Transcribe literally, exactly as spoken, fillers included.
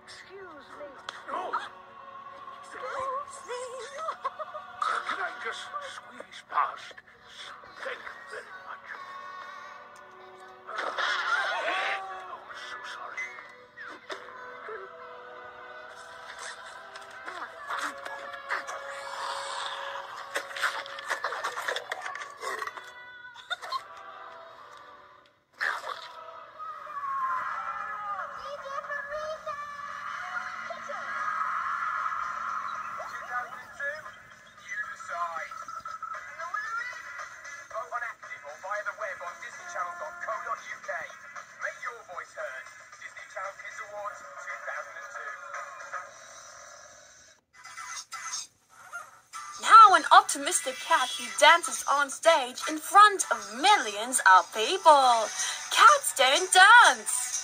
Excuse me. Oh, Excuse me. can I just squeeze past? Thank you very much. Oh, so sorry. Now an optimistic cat who dances on stage in front of millions of people. Cats don't dance.